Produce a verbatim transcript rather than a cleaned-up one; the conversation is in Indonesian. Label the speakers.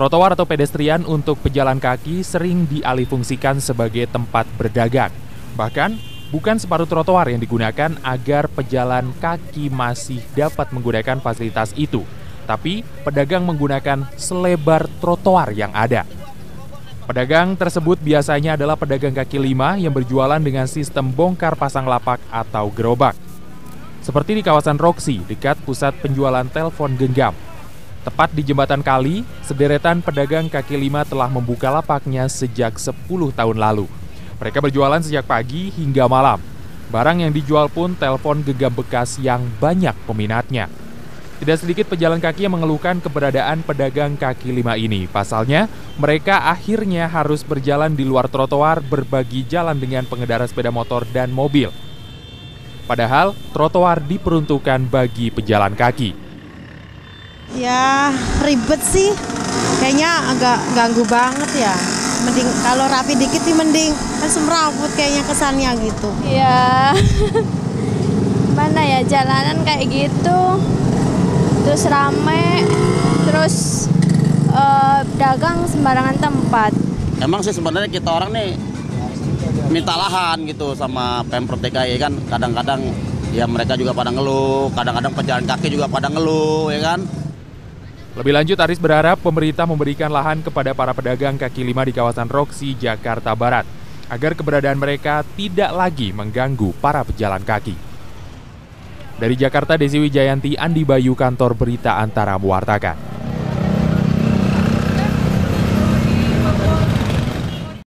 Speaker 1: Trotoar atau pedestrian untuk pejalan kaki sering dialihfungsikan sebagai tempat berdagang. Bahkan, bukan separuh trotoar yang digunakan agar pejalan kaki masih dapat menggunakan fasilitas itu, tapi pedagang menggunakan selebar trotoar yang ada. Pedagang tersebut biasanya adalah pedagang kaki lima yang berjualan dengan sistem bongkar pasang lapak atau gerobak. Seperti di kawasan Roxy, dekat pusat penjualan telepon genggam. Tepat di Jembatan Kali, sederetan pedagang kaki lima telah membuka lapaknya sejak sepuluh tahun lalu. Mereka berjualan sejak pagi hingga malam. Barang yang dijual pun telepon genggam bekas yang banyak peminatnya. Tidak sedikit pejalan kaki yang mengeluhkan keberadaan pedagang kaki lima ini. Pasalnya, mereka akhirnya harus berjalan di luar trotoar berbagi jalan dengan pengendara sepeda motor dan mobil. Padahal, trotoar diperuntukkan bagi pejalan kaki.
Speaker 2: Ya, ribet sih. Kayaknya agak ganggu banget ya. Mending kalau rapi dikit sih mending. Kan semrawut kayaknya kesannya gitu.
Speaker 3: Ya, mana ya jalanan kayak gitu. Terus rame, terus uh, dagang sembarangan tempat.
Speaker 4: Emang sih sebenarnya kita orang nih minta lahan gitu sama Pemprov D K I kan. Kadang-kadang ya mereka juga pada ngeluh, kadang-kadang pejalan kaki juga pada ngeluh ya kan.
Speaker 1: Lebih lanjut, Aris berharap pemerintah memberikan lahan kepada para pedagang kaki lima di kawasan Roxy, Jakarta Barat, agar keberadaan mereka tidak lagi mengganggu para pejalan kaki. Dari Jakarta, Desi Wijayanti, Andi Bayu, Kantor Berita Antara mewartakan.